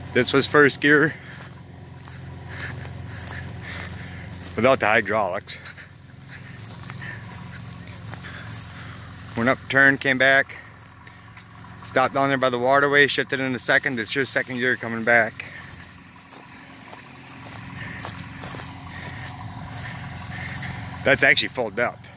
This was first gear without the hydraulics. Went up, turned, came back, stopped down there by the waterway, shifted into second. This here's second gear coming back. That's actually full depth.